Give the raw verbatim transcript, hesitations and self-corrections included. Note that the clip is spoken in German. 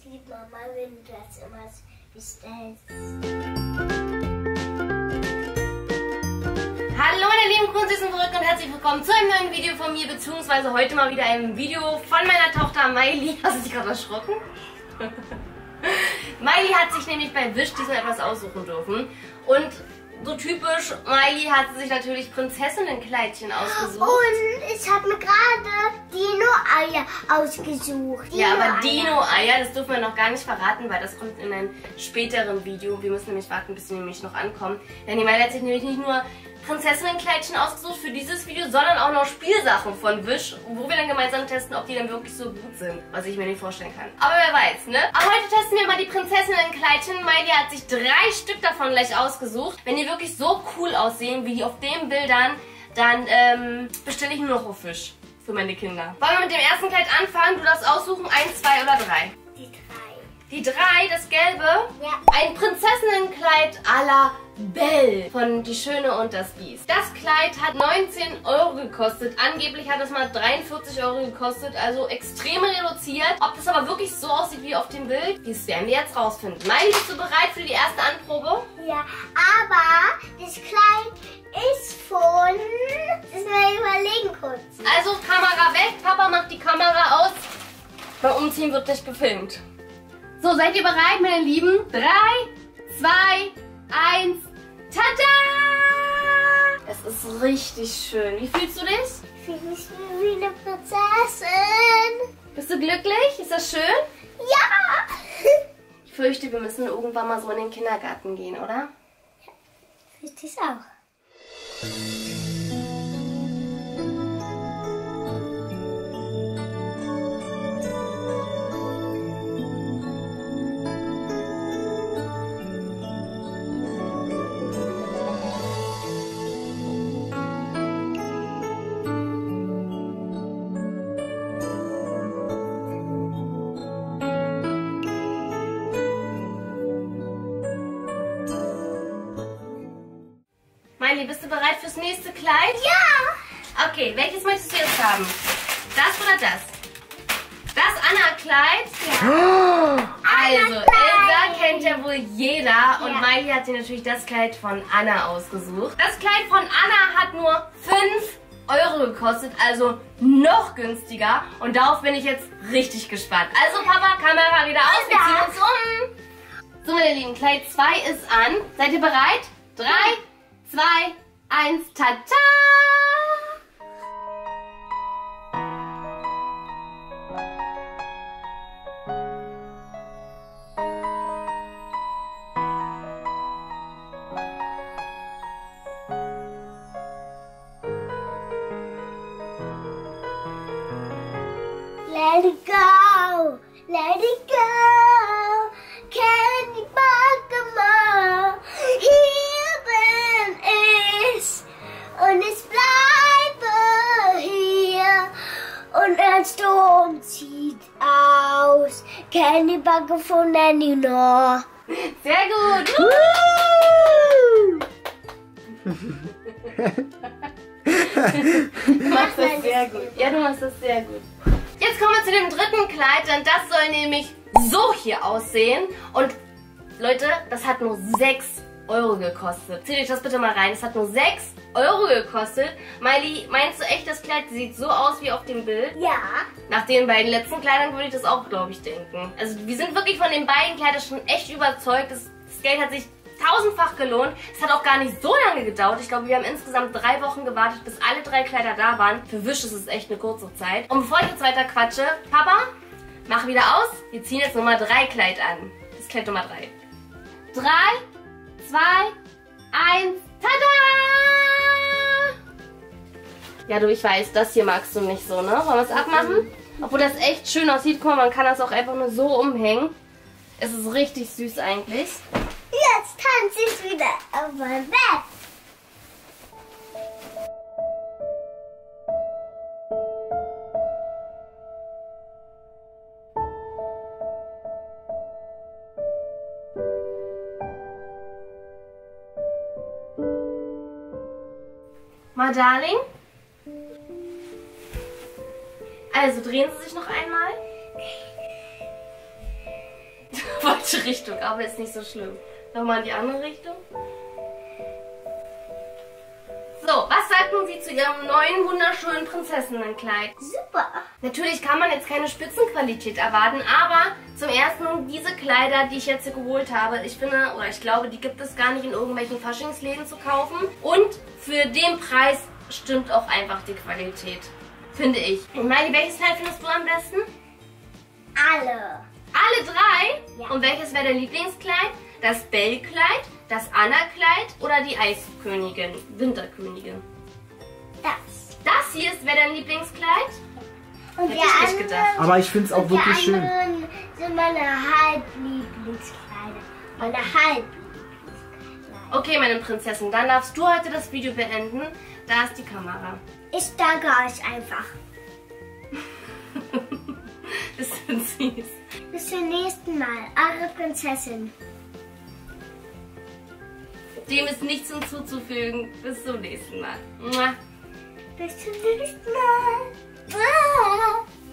lieb, Mama, wenn du das immer bestellst. Hallo meine lieben Kunstsüßen zurück und herzlich willkommen zu einem neuen Video von mir, beziehungsweise heute mal wieder ein Video von meiner Tochter Miley. Hast du dich gerade erschrocken? Miley hat sich nämlich bei Wish diesmal etwas aussuchen dürfen und so typisch, Miley hat sich natürlich Prinzessinnenkleidchen ausgesucht. Und ich habe mir gerade Dino-Eier ausgesucht. Ja, aber Dino-Eier, das dürfen wir noch gar nicht verraten, weil das kommt in einem späteren Video. Wir müssen nämlich warten, bis sie nämlich noch ankommen. Denn die Miley hat sich nämlich nicht nur Prinzessinnenkleidchen ausgesucht für dieses Video, sondern auch noch Spielsachen von Wish, wo wir dann gemeinsam testen, ob die dann wirklich so gut sind, was ich mir nicht vorstellen kann. Aber wer weiß, ne? Aber heute testen wir mal die Prinzessinnenkleidchen. Miley hat sich drei Stück davon gleich ausgesucht. Wenn die wirklich so cool aussehen, wie die auf den Bildern, dann ähm, bestelle ich nur noch auf Wish für meine Kinder. Wollen wir mit dem ersten Kleid anfangen? Du darfst aussuchen, eins, zwei oder drei. Die drei. Die drei, das gelbe? Ja. Ein Prinzessinnenkleid à la Belle von Die Schöne und das Biest. Das Kleid hat neunzehn Euro gekostet. Angeblich hat es mal dreiundvierzig Euro gekostet, also extrem reduziert. Ob das aber wirklich so aussieht wie auf dem Bild, das werden wir jetzt rausfinden. Miley, bist du bereit für die erste Anprobe? Ja, aber das Kleid ist von... Das mal überlegen kurz. Also Kamera weg, Papa macht die Kamera aus. Beim Umziehen wird nicht gefilmt. So, seid ihr bereit, meine Lieben? Drei, zwei, eins, tada! Es ist richtig schön. Wie fühlst du dich? Ich fühle mich wie eine Prinzessin. Bist du glücklich? Ist das schön? Ja! Ich fürchte, wir müssen irgendwann mal so in den Kindergarten gehen, oder? Fühlt sich auch. Miley, bist du bereit fürs nächste Kleid? Ja! Okay, welches möchtest du jetzt haben? Das oder das? Das Anna-Kleid? Ja. Also, Elsa kennt ja wohl jeder und Ja. Miley hat sich natürlich das Kleid von Anna ausgesucht. Das Kleid von Anna hat nur fünf Euro gekostet, also noch günstiger und darauf bin ich jetzt richtig gespannt. Also Papa, Kamera wieder aus, wir ziehen uns um. So meine Lieben, Kleid zwei ist an. Seid ihr bereit? Drei, zwei, eins, tada! Let it go, let it go. Can you back them up? Hier bin ich und ich bleibe hier und ein Sturm zieht aus. Candy Backe von Nino. Sehr gut! Du machst das sehr gut. Ja, du machst das sehr gut. Jetzt kommen wir zu dem dritten Kleid, denn das soll nämlich so hier aussehen. Und Leute, das hat nur sechs Euro gekostet. Zieht euch das bitte mal rein. Es hat nur sechs Euro gekostet. Miley, meinst du echt, das Kleid sieht so aus wie auf dem Bild? Ja. Nach den beiden letzten Kleidern würde ich das auch, glaube ich, denken. Also wir sind wirklich von den beiden Kleidern schon echt überzeugt. Das, das Geld hat sich tausendfach gelohnt. Es hat auch gar nicht so lange gedauert. Ich glaube, wir haben insgesamt drei Wochen gewartet, bis alle drei Kleider da waren. Für Wish ist es echt eine kurze Zeit. Und bevor ich jetzt weiter quatsche, Papa, mach wieder aus. Wir ziehen jetzt Nummer drei Kleid an. Das Kleid Nummer drei. Drei, zwei, eins, tada! Ja, du, ich weiß, das hier magst du nicht so, ne? Wollen wir es abmachen? Obwohl das echt schön aussieht. Guck mal, man kann das auch einfach nur so umhängen. Es ist richtig süß eigentlich. Jetzt tanze ich wieder auf mein Bett. Mal, Darling. Also drehen Sie sich noch einmal. falsche Richtung, aber ist nicht so schlimm. Nochmal in die andere Richtung. So, was sagten Sie zu Ihrem neuen, wunderschönen Prinzessinnenkleid? Super. Natürlich kann man jetzt keine Spitzenqualität erwarten, aber zum ersten diese Kleider, die ich jetzt hier geholt habe, ich finde, oder ich glaube, die gibt es gar nicht in irgendwelchen Faschingsläden zu kaufen. Und für den Preis stimmt auch einfach die Qualität, finde ich. Und Miley, welches Kleid findest du am besten? Alle. Alle drei? Ja. Und welches wäre dein Lieblingskleid? Das Bellkleid, das Anna-Kleid oder die Eiskönigin, Winterkönigin? Das. Das hier ist wäre dein Lieblingskleid? Und Hätte die ich nicht anderen, gedacht. Aber ich finde es auch und wirklich die schön. anderen sind meine Halblieblingskleider. Meine Halblieblingskleider. Okay, meine Prinzessin, dann darfst du heute das Video beenden. Da ist die Kamera. Ich danke euch einfach. Das sind süß. Bis zum nächsten Mal. Eure Prinzessin. Dem ist nichts hinzuzufügen. Bis zum nächsten Mal. Mua. Bis zum nächsten Mal. Ah.